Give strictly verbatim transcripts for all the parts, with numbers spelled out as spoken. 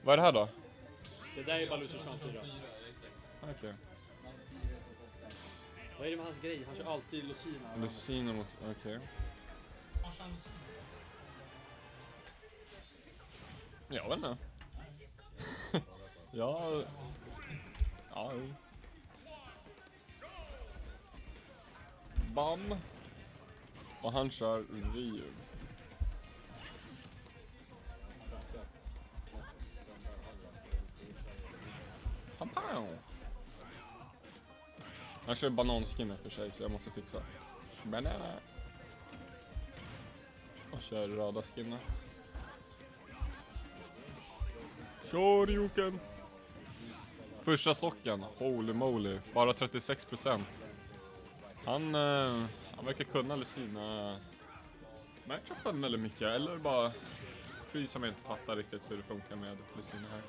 Vad är det här då? Det där är bara Lucian fyra. Okej. Okay. Vad är det med hans grej? Han kör alltid Lucina. Lucina mot... Okej. Okay. Jag vet inte. Ja... Ja... Bam! Och han kör Ryu. Pam-pam! Han kör bananskin för sig så jag måste fixa. Banana! Och kör röda skinnet. Shoryuken! Första socken, holy moly, bara trettiosex procent. Han, eh, han verkar kunna Lucina matchupen eller mycket, eller bara frysa mig inte fattar riktigt hur det funkar med Lucina här.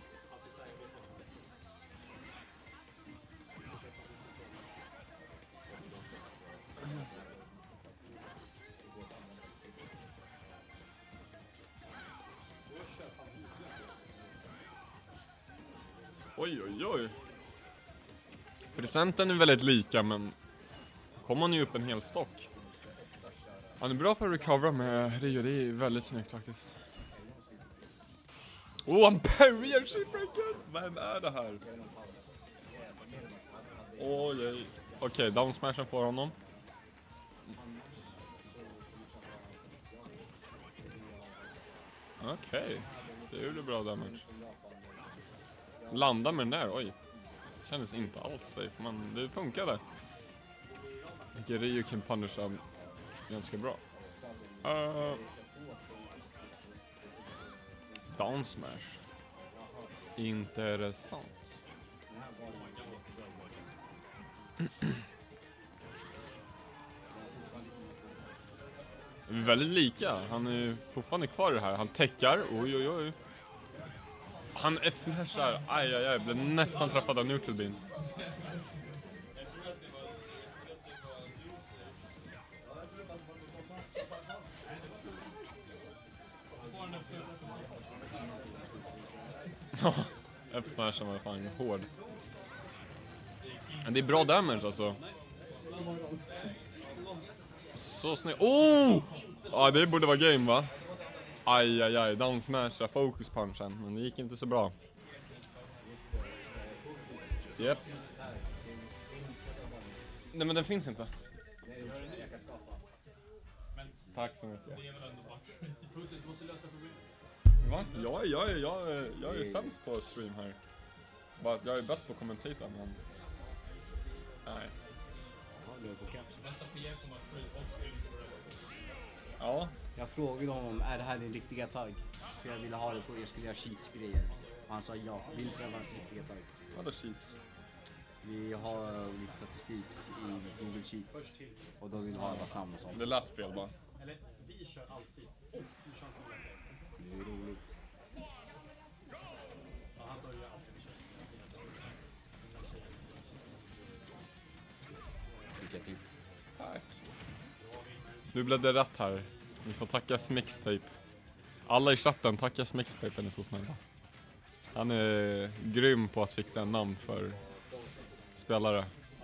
Oj, oj, oj. Presenten är väldigt lika, men kommer han ju upp en hel stock. Han är bra på att recovera med Rio, det är väldigt snyggt faktiskt. Åh, oh, han parryar sig freaking! Vem är det här? Oj, oj. Okej, okay, down smashen får honom. Okej, okay. Det gjorde bra damage. Landa med den där, oj. Kändes inte alls safe, men det funkade. Ryu kan punisha ganska bra. Uh, down smash. Intressant. Väldigt lika. Han är fortfarande kvar i det här. Han täckar. Oj, oj, oj. Han F-smashar. Aj, aj, aj. Blev nästan träffad av neutral beam. F-smashen var fan hård. Men det är bra damage alltså. Så snyggt. Oh! Ja, det borde vara game, va? Aj, aj, aj. Down smasha focus punchen. Men det gick inte så bra. Yep. Nej, men den finns inte. Tack så mycket. Va? Jag, jag, jag, jag, jag är sämst på stream här. Bara att jag är bäst på att kommentera, men... Nej. Ja. Jag frågade honom, är det här din riktiga tagg? För jag ville ha det på, jag skulle göra cheats-grejer. Och han sa ja, vill pröva hans riktiga tagg. Vadå cheats? Vi har lite statistik i Google Sheets. Och då vill vi ha alla namn och sånt. Det lät fel bara. Eller, vi kör alltid. Oh, vi kör inte det. Det är roligt. Ja, han börjar alltid med Lycka till. Tack. Nu blev det rätt här. Vi får tacka Smixtape. Alla i chatten, tacka Smixtape, han är så snälla. Han är grym på att fixa en namn för spelare.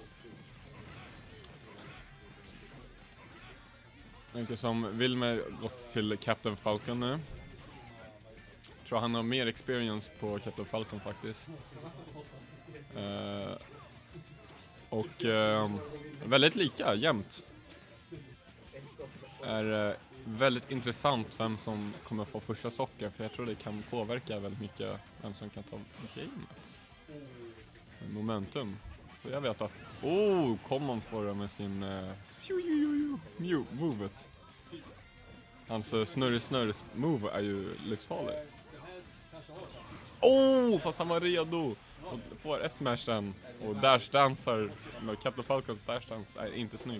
Mycket som Wilmer gått till Captain Falcon nu. Tror han har mer experience på Captain Falcon faktiskt. Uh, och uh, väldigt lika, jämnt. Är uh, väldigt intressant vem som kommer få första socker, för jag tror det kan påverka väldigt mycket vem som kan ta gamet. Momentum. Så jag vet att... Oh, Common får det med sin... Uh, movet. Hans uh, snurr-snurr-move är ju livsfarlig. Oh, fast han var redo! Och får F-smashen. Och dash-dansar. Med Captain Falcons dash-dans är inte snygg.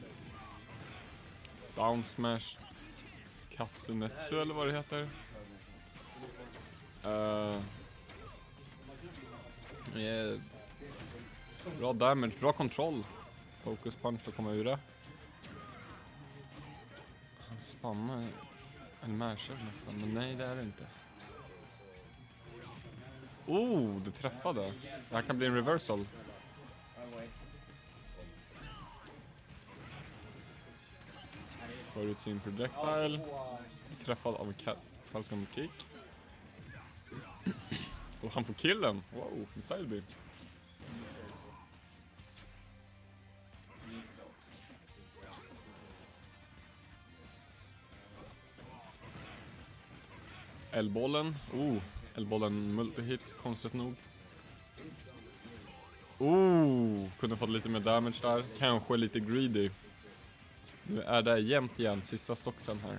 Down smash. Katsunetsu eller vad det heter. Uh, yeah. Bra damage, bra kontroll. Focus punch för att komma ur det. Han spannar en masher nästan, men nej det är det inte. Oh, det träffade. Det här kan bli en reversal. Får ut sin projectile. Träffad av en cat Falcon Kick. Och han får killen. Wow, missile beam. L-bollen. Oh, L-bollen multihit, konstigt nog. Oh, kunde fått lite mer damage där. Kanske lite greedy. Nu är det jämnt igen, sista stocksen här.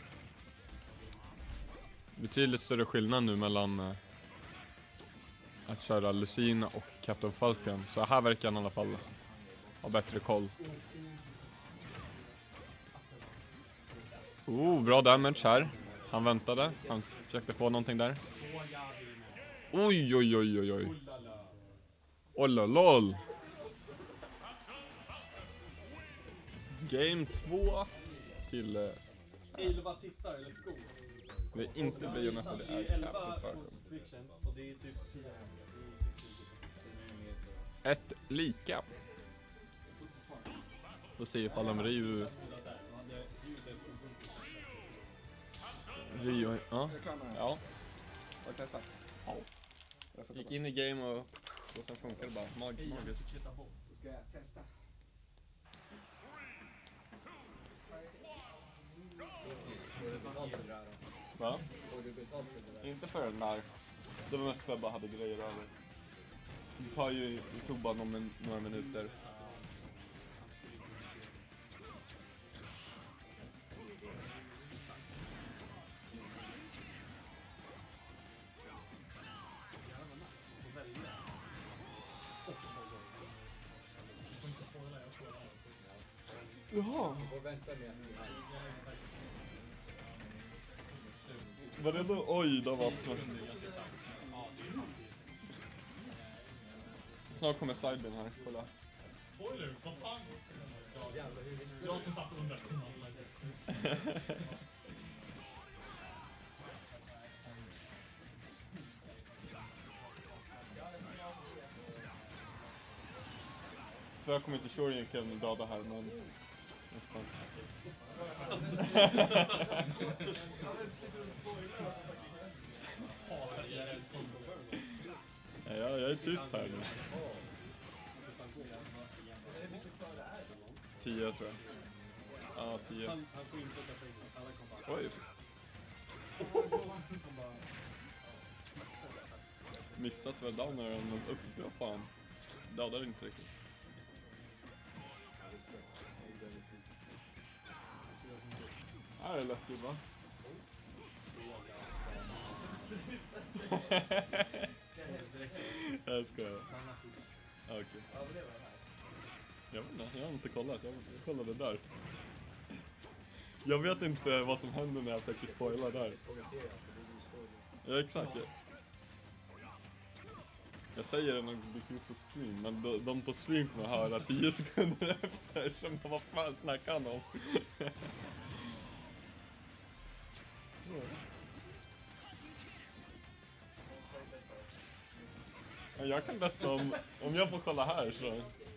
Betydligt större skillnad nu mellan uh, att köra Lucina och Captain Falcon. Så här verkar han i alla fall ha bättre koll. Oh, bra damage här. Han väntade, han försökte få någonting där. Oj, oj, oj, oj, oj. Olla, lol. Game två till... Uh, elva tittar eller skor. det är inte Bayonetta, det är Captain Falcon. Och det är typ tio. Ett lika. Får se ifall de Ryu... Ryu, ja. Ja. Var testa. Ja. Gick in i game och, och sen funkar det bara. Mag magiskt. Då ska jag testa. Va? Inte för den där. Det var mest för att jag bara hade grejer över. Det tar ju, det tog bara någon, några minuter. Jaha. Var det då? Oj, då var det snart. Snart kommer sidebin här, kolla. Spoilers, vad fan? Jag som satt under. Tyvärr kommer inte Shoryuken döda här, men nästan. Ja, jag är tyst här nu. Tio tror jag. Ja, tio. Han, han får inte ta pengar. Alla kommer bara... Oj. Missat väl downer men uppe och fan. Dödar inte riktigt. Här är läskigt va? Jag skojar. Okej. Okay. Jag vet inte, jag har inte kollat. Jag kollade där. Jag vet inte vad som händer när jag försöker spoila där. Ja, exakt. Jag säger det när det blir ut på stream, men de, de på stream kommer höra tio sekunder efter som vad fan snackar han om. Jag kan berätta om, om jag får kolla här så.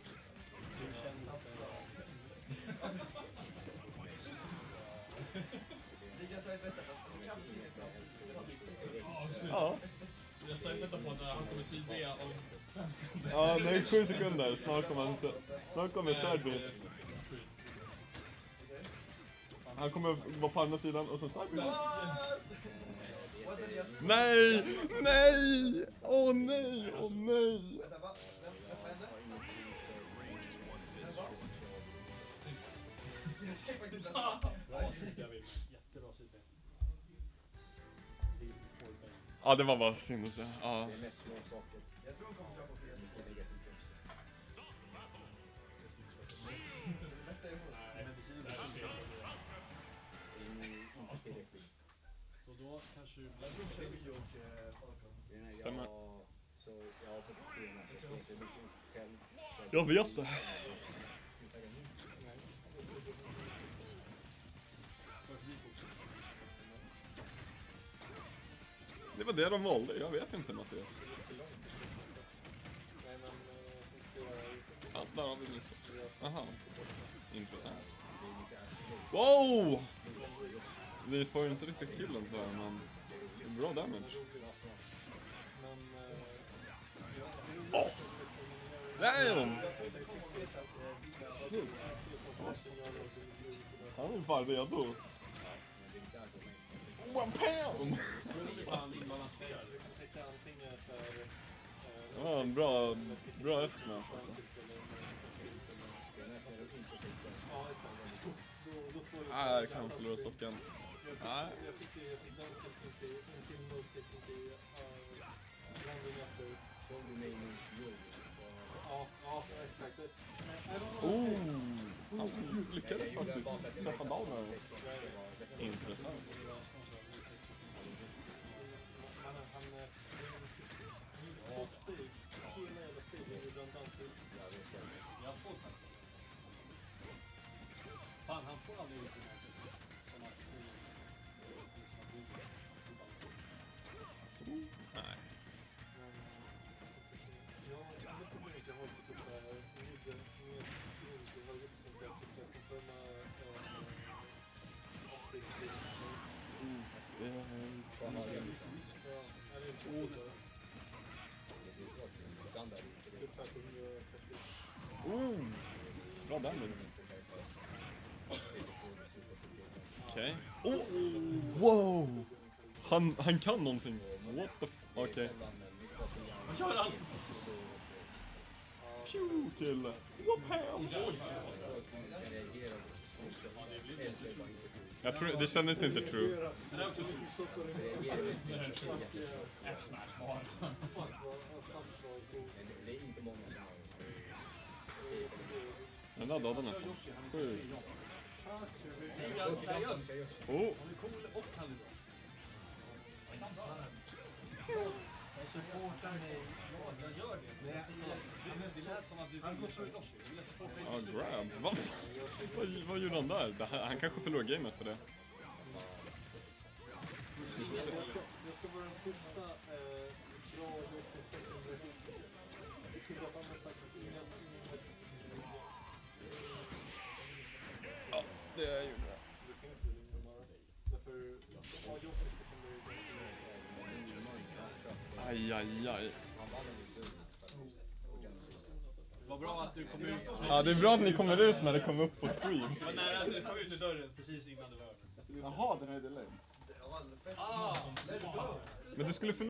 Ja. Jag säger vänta på att han kommer sidbea om fem sekunder. Ja, det är sju sekunder. Snart kommer han, snart kommer Serbi. Han kommer vara på andra sidan och så Serbi. Nej! Nej! Åh oh, nej! Åh oh, nej! Jättebra sidbea. Ja, det var bara synd att säga. Ja. Det är mest små saker. Jag tror hon kommer köra på flera stycken negativt också. Så då kanske du blir... Stämmer. Så jag har fått spela så jag ska inte bli själv. Jag vet det. Det var det de valde, jag vet inte Mattias. Ja, där har vi nu. Aha. Intressant. Wow! Vi får ju inte riktigt killen där, men bra damage. Oh! Damn! Han är bara redo. One pound! Ja, en bra, bra F-smash alltså. Nej, jag kan förlora socken. Nej. Oh! Han lyckades faktiskt träffa Downer. Intressant. Fan, han får aldrig ut den här som att Nej. Oh! Bra damage. Okej. Okay. Oh! Wow! Han, han kan någonting. What the f... Okej. Okay. vad gör han? Pew kille. Wow! Jag tror, det kändes inte true. Det är också true. F-smash bara. Den där dödade nästan. Sjukt. Oh! Han är cool och han är bra. Jag supportar mig. Jag gör det. Det lät som att du vill köra Yoshi. Ja, grab. Vad vad, vad gjorde han där? Det här, han kanske förlorar gamet för det. Jag ska, jag ska vara den första eh, bra Yoshi-sätten. Jag tror att han har sagt att ingen... Ja, det gjorde jag. Det finns ju liksom bara... Därför... Ja, Yoshi så kan det... Aj, aj, aj. Vad bra att du kom ut. Ja, det är bra att ni kommer ut när det kommer upp på stream. Det var nära att du kom ut ur dörren precis innan du var över. Jaha, den är delay. Ah! Men du skulle